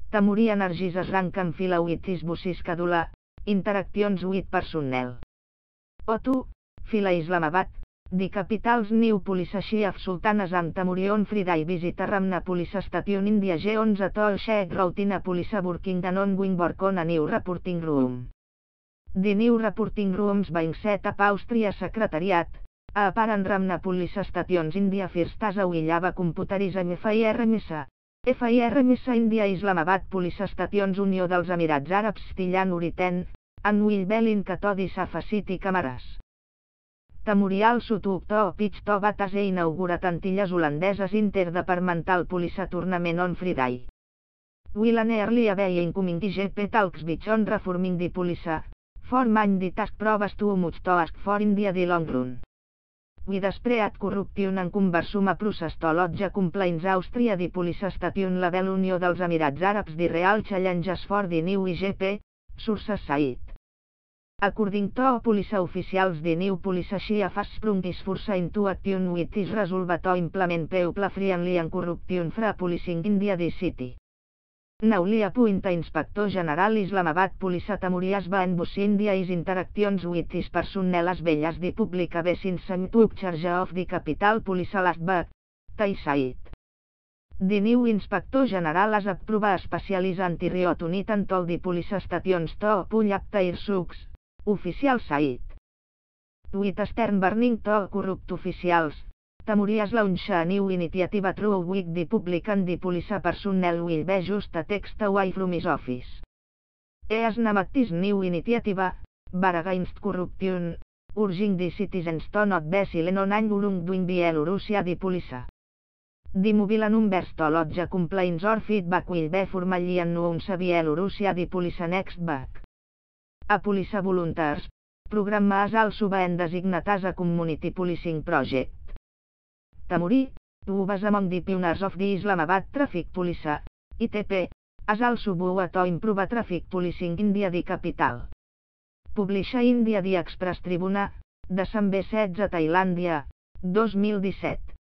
Tamuri energies arranquen fila 8 isbusis cadula, interaccions 8 personnel. Otu, fila Islamabad, di capitals New Police Chief Sultan Azam Tamuri on Friday visita Ramna Police Station India G11 Tol Sheikh Routina Police Working and ongoing work on a new reporting room. The new reporting rooms being set up Austria Secretariat, a apparent Ramna Police Stations India First as a Willava Computerism FIRMS India Islamabad Police Stations Unió dels Emirats Àrabs Tillan Uriten, and Wilbelin Katodi Safa City Cameras. Tamurial Sutub to Pitch to Batase inaugurat Antilles Holandeses Interdepartmental Police Tournament on Friday. Will an early away incoming IGP talks on reforming the police, for mind the task proves too much to ask for India the long run. With desperate corruption and conversum process to lodge complaints Austria the police station level Unió dels Emirats Àrabs the real challenges for the new IGP, sources cite. According to police officials the new police chief has sprung his force into action with his resolve to implement people friendly and corruption free policing India the city. Newly appointed Inspector General Islamabad Police Tamuri has been busy India is interactions with his personnel as well as the public since some took charge of the capital police last but, they said. The new Inspector General has approved a specialized anti-riot unit and told the police stations to pull up their socks, officials said. With a stern warning to corrupt officials, Tamuri has launched a new initiative through which the public and the police personnel will be just a text away from his office. He has named this new initiative, Bar Against Corruption, urging the citizens to not be silent on wrongdoing by Belarusia the police. The mobile numbers to lodge complaints or feedback will be formally announced by Belarusia the police next week. A police volunteers program has also been designated as a community policing project. Tamuri, who was among the pioneers of the Islamabad Traffic Police, ITP, has also vowed to improve traffic policing in India the capital. Published India the Express Tribune, December 16 Tailàndia, 2017.